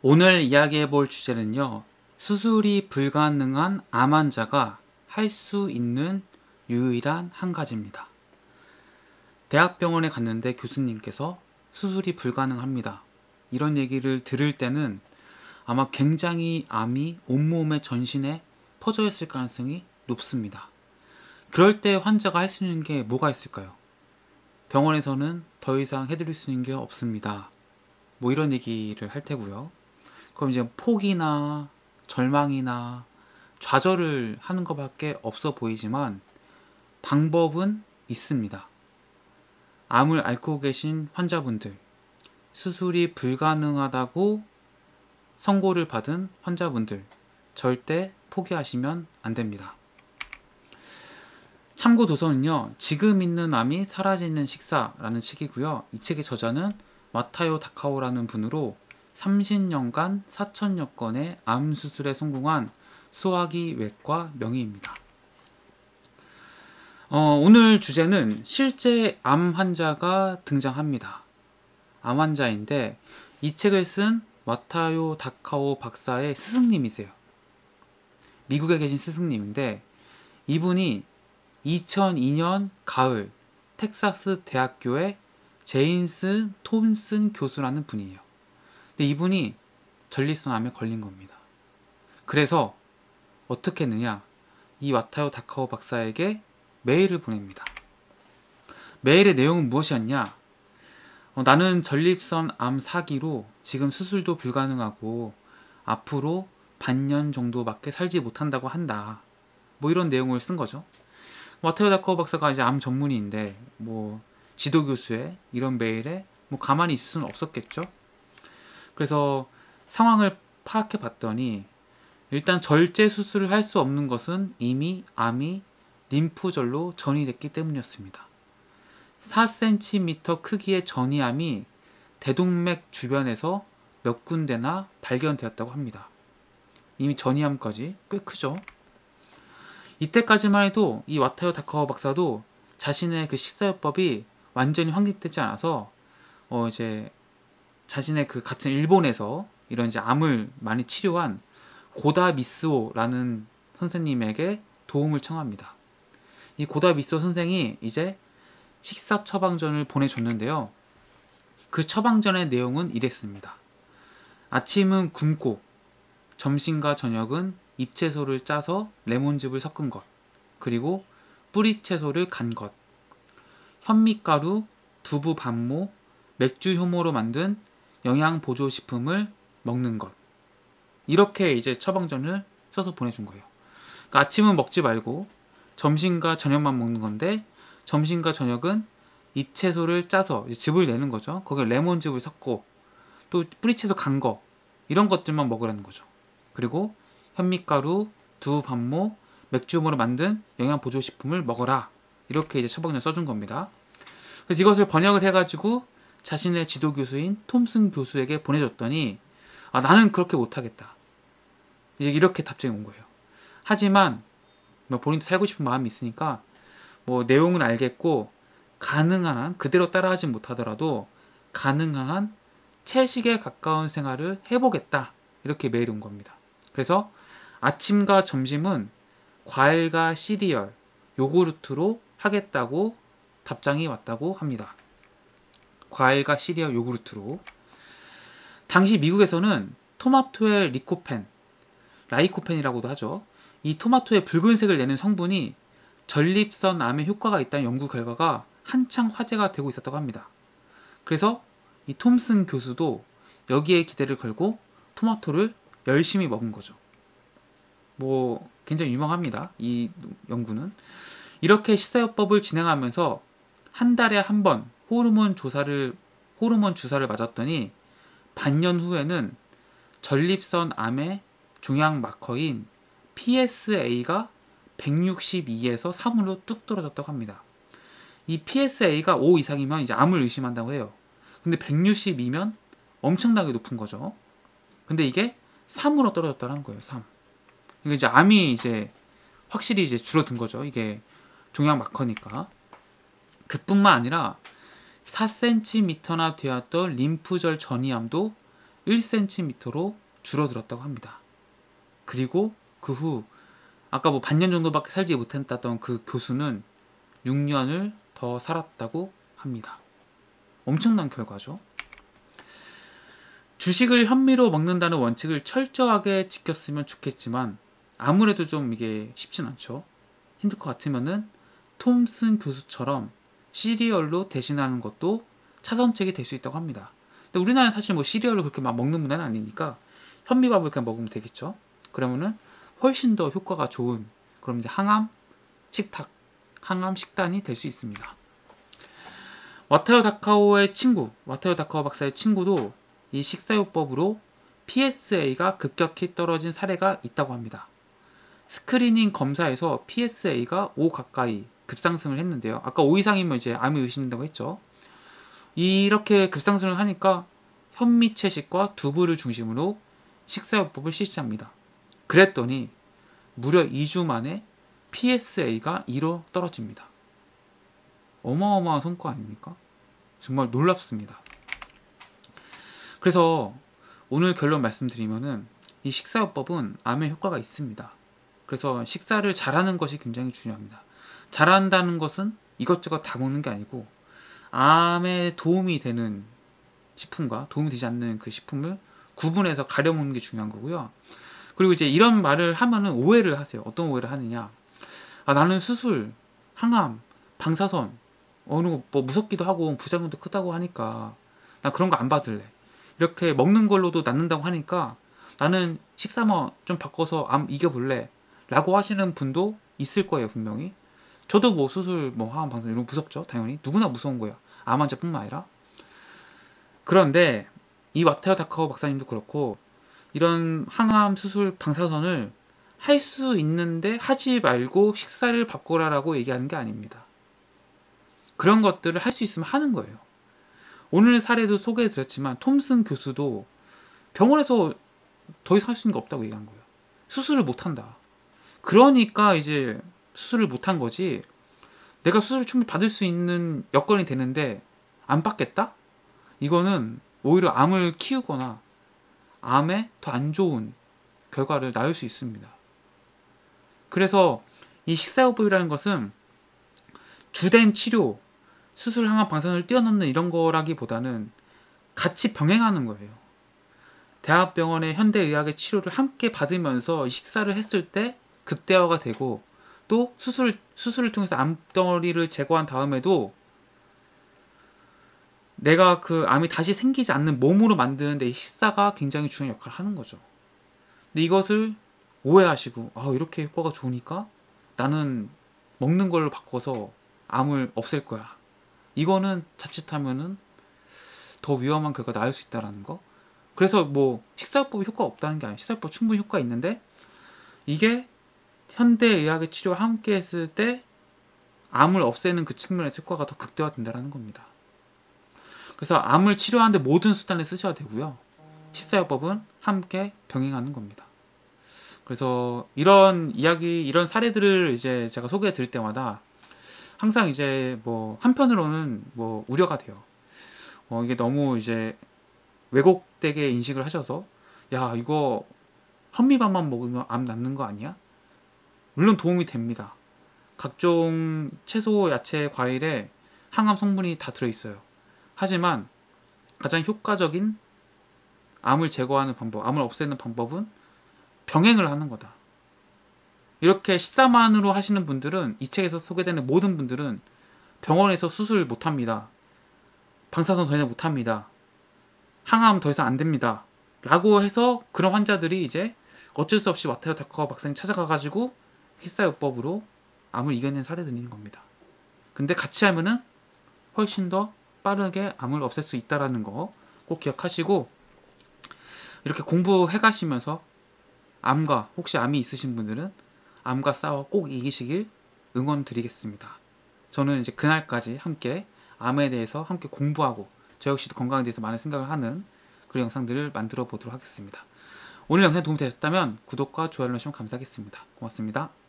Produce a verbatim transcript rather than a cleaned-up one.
오늘 이야기해 볼 주제는요, 수술이 불가능한 암 환자가 할 수 있는 유일한 한 가지입니다. 대학병원에 갔는데 교수님께서 수술이 불가능합니다, 이런 얘기를 들을 때는 아마 굉장히 암이 온몸에 전신에 퍼져 있을 가능성이 높습니다. 그럴 때 환자가 할 수 있는 게 뭐가 있을까요? 병원에서는 더 이상 해드릴 수 있는 게 없습니다, 뭐 이런 얘기를 할 테고요. 그럼 이제 포기나 절망이나 좌절을 하는 것밖에 없어 보이지만 방법은 있습니다. 암을 앓고 계신 환자분들, 수술이 불가능하다고 선고를 받은 환자분들, 절대 포기하시면 안 됩니다. 참고 도서는요, 지금 있는 암이 사라지는 식사라는 책이고요. 이 책의 저자는 마타요 다카오라는 분으로 삼십 년간 사천여 건의 암 수술에 성공한 소화기 외과 명의입니다. 어, 오늘 주제는 실제 암 환자가 등장합니다. 암 환자인데 이 책을 쓴 마타요 다카오 박사의 스승님이세요. 미국에 계신 스승님인데 이분이 이천이 년 가을 텍사스 대학교의 제임스 톰슨 교수라는 분이에요. 근데 이분이 전립선 암에 걸린 겁니다. 그래서 어떻게 했느냐, 이 마타요 다카오 박사에게 메일을 보냅니다. 메일의 내용은 무엇이었냐, 어, 나는 전립선 암 사기로 지금 수술도 불가능하고 앞으로 반년 정도밖에 살지 못한다고 한다, 뭐 이런 내용을 쓴 거죠. 마타요 다카오 박사가 이제 암 전문의인데 뭐 지도 교수의 이런 메일에 뭐 가만히 있을 수는 없었겠죠. 그래서 상황을 파악해 봤더니 일단 절제 수술을 할 수 없는 것은 이미 암이 림프절로 전이됐기 때문이었습니다. 사 센티미터 크기의 전이암이 대동맥 주변에서 몇 군데나 발견되었다고 합니다. 이미 전이암까지 꽤 크죠. 이때까지만 해도 이 마타요 다카오 박사도 자신의 그 식사요법이 완전히 확립되지 않아서 어 이제 자신의 그 같은 일본에서 이런 이제 암을 많이 치료한 고다 미스오라는 선생님에게 도움을 청합니다. 이 고다 미스오 선생이 이제 식사 처방전을 보내줬는데요. 그 처방전의 내용은 이랬습니다. 아침은 굶고 점심과 저녁은 잎채소를 짜서 레몬즙을 섞은 것, 그리고 뿌리채소를 간 것, 현미가루, 두부 반모, 맥주 효모로 만든 영양보조식품을 먹는 것, 이렇게 이제 처방전을 써서 보내준 거예요. 그러니까 아침은 먹지 말고 점심과 저녁만 먹는 건데, 점심과 저녁은 잎채소를 짜서 이제 즙을 내는 거죠. 거기에 레몬즙을 섞고 또 뿌리채소 간 거, 이런 것들만 먹으라는 거죠. 그리고 현미가루, 두부 반모, 맥주 효모로 만든 영양보조식품을 먹어라, 이렇게 이제 처방전을 써준 겁니다. 그래서 이것을 번역을 해가지고 자신의 지도 교수인 톰슨 교수에게 보내줬더니 아, 나는 그렇게 못하겠다, 이제 이렇게 답장이 온 거예요. 하지만 뭐 본인도 살고 싶은 마음이 있으니까 뭐 내용은 알겠고 가능한 한, 그대로 따라하지 못하더라도 가능한 한 채식에 가까운 생활을 해보겠다, 이렇게 메일이 온 겁니다. 그래서 아침과 점심은 과일과 시리얼, 요구르트로 하겠다고 답장이 왔다고 합니다. 과일과 시리얼, 요구르트로. 당시 미국에서는 토마토의 리코펜, 라이코펜이라고도 하죠. 이 토마토의 붉은색을 내는 성분이 전립선 암에 효과가 있다는 연구 결과가 한창 화제가 되고 있었다고 합니다. 그래서 이 톰슨 교수도 여기에 기대를 걸고 토마토를 열심히 먹은 거죠. 뭐 굉장히 유명합니다, 이 연구는. 이렇게 식사요법을 진행하면서 한 달에 한 번 호르몬 조사를 호르몬 주사를 맞았더니 반년 후에는 전립선 암의 종양 마커인 피에스에이가 백육십이에서 삼으로 뚝 떨어졌다고 합니다. 이 피에스에이가 오 이상이면 이제 암을 의심한다고 해요. 근데 백육십이면 엄청나게 높은 거죠. 근데 이게 삼으로 떨어졌다는 거예요. 삼. 그러니까 이제 암이 이제 확실히 이제 줄어든 거죠. 이게 종양 마커니까. 그뿐만 아니라 사 센티미터나 되었던 림프절 전이암도 일 센티미터로 줄어들었다고 합니다. 그리고 그 후 아까 뭐 반년 정도밖에 살지 못했다던 그 교수는 육 년을 더 살았다고 합니다. 엄청난 결과죠. 주식을 현미로 먹는다는 원칙을 철저하게 지켰으면 좋겠지만 아무래도 좀 이게 쉽진 않죠. 힘들 것 같으면은 톰슨 교수처럼 시리얼로 대신하는 것도 차선책이 될 수 있다고 합니다. 근데 우리나라는 사실 뭐 시리얼을 그렇게 막 먹는 문화는 아니니까 현미밥을 그냥 먹으면 되겠죠. 그러면은 훨씬 더 효과가 좋은 그럼 이제 항암 식탁, 항암 식단이 될 수 있습니다. 와타요 다카오의 친구, 와타요 다카오 박사의 친구도 이 식사요법으로 피에스에이가 급격히 떨어진 사례가 있다고 합니다. 스크리닝 검사에서 피에스에이가 오 가까이 급상승을 했는데요. 아까 오 이상이면 이제 암이 의심된다고 했죠. 이렇게 급상승을 하니까 현미 채식과 두부를 중심으로 식사요법을 실시합니다. 그랬더니 무려 이 주 만에 피에스에이가 이로 떨어집니다. 어마어마한 성과 아닙니까? 정말 놀랍습니다. 그래서 오늘 결론 말씀드리면은 이 식사요법은 암에 효과가 있습니다. 그래서 식사를 잘하는 것이 굉장히 중요합니다. 잘한다는 것은 이것저것 다 먹는 게 아니고 암에 도움이 되는 식품과 도움이 되지 않는 그 식품을 구분해서 가려 먹는 게 중요한 거고요. 그리고 이제 이런 말을 하면은 오해를 하세요. 어떤 오해를 하느냐? 아, 나는 수술, 항암, 방사선 어느 거 뭐 무섭기도 하고 부작용도 크다고 하니까 나 그런 거 안 받을래. 이렇게 먹는 걸로도 낫는다고 하니까 나는 식사만 좀 바꿔서 암 이겨볼래 라고 하시는 분도 있을 거예요. 분명히. 저도 뭐 수술, 뭐 항암, 방사선 이런 거 무섭죠. 당연히 누구나 무서운 거예요. 암 환자뿐만 아니라. 그런데 이 와타요 다카오 박사님도 그렇고 이런 항암, 수술, 방사선을 할 수 있는데 하지 말고 식사를 바꾸라라고 얘기하는 게 아닙니다. 그런 것들을 할 수 있으면 하는 거예요. 오늘 사례도 소개해드렸지만 톰슨 교수도 병원에서 더 이상 할 수 있는 게 없다고 얘기한 거예요. 수술을 못한다. 그러니까 이제 수술을 못한 거지 내가 수술을 충분히 받을 수 있는 여건이 되는데 안 받겠다? 이거는 오히려 암을 키우거나 암에 더 안 좋은 결과를 낳을 수 있습니다. 그래서 이 식사요법이라는 것은 주된 치료, 수술, 항암, 방사선을 뛰어넘는 이런 거라기보다는 같이 병행하는 거예요. 대학병원의 현대의학의 치료를 함께 받으면서 식사를 했을 때 극대화가 되고 또 수술, 수술을 통해서 암덩어리를 제거한 다음에도 내가 그 암이 다시 생기지 않는 몸으로 만드는데 이 식사가 굉장히 중요한 역할을 하는 거죠. 근데 이것을 오해하시고 아 이렇게 효과가 좋으니까 나는 먹는 걸로 바꿔서 암을 없앨 거야. 이거는 자칫하면은 더 위험한 결과가 나올 수 있다는 거. 그래서 뭐 식사요법이 효과가 없다는 게 아니에요. 식사요법 충분히 효과가 있는데 이게 현대의학의 치료와 함께 했을 때 암을 없애는 그 측면에서 효과가 더 극대화된다는 겁니다. 그래서 암을 치료하는데 모든 수단을 쓰셔야 되고요. 식사요법은 함께 병행하는 겁니다. 그래서 이런 이야기, 이런 사례들을 이제 제가 소개해 드릴 때마다 항상 이제 뭐 한편으로는 뭐 우려가 돼요. 어, 이게 너무 이제 왜곡되게 인식을 하셔서 야 이거 현미밥만 먹으면 암 낫는 거 아니야? 물론 도움이 됩니다. 각종 채소, 야채, 과일에 항암 성분이 다 들어있어요. 하지만 가장 효과적인 암을 제거하는 방법, 암을 없애는 방법은 병행을 하는 거다. 이렇게 식사만으로 하시는 분들은, 이 책에서 소개되는 모든 분들은 병원에서 수술 못합니다. 방사선 더 이상 못합니다. 항암 더 이상 안 됩니다. 라고 해서 그런 환자들이 이제 어쩔 수 없이 와타요 다카오 박사님 찾아가가지고 식사요법으로 암을 이겨낸 사례들이 있는 겁니다. 근데 같이 하면은 훨씬 더 빠르게 암을 없앨 수 있다는 거 꼭 기억하시고 이렇게 공부해 가시면서 암과, 혹시 암이 있으신 분들은 암과 싸워 꼭 이기시길 응원 드리겠습니다. 저는 이제 그날까지 함께 암에 대해서 함께 공부하고 저 역시도 건강에 대해서 많은 생각을 하는 그런 영상들을 만들어 보도록 하겠습니다. 오늘 영상이 도움이 되셨다면 구독과 좋아요 눌러주시면 감사하겠습니다. 고맙습니다.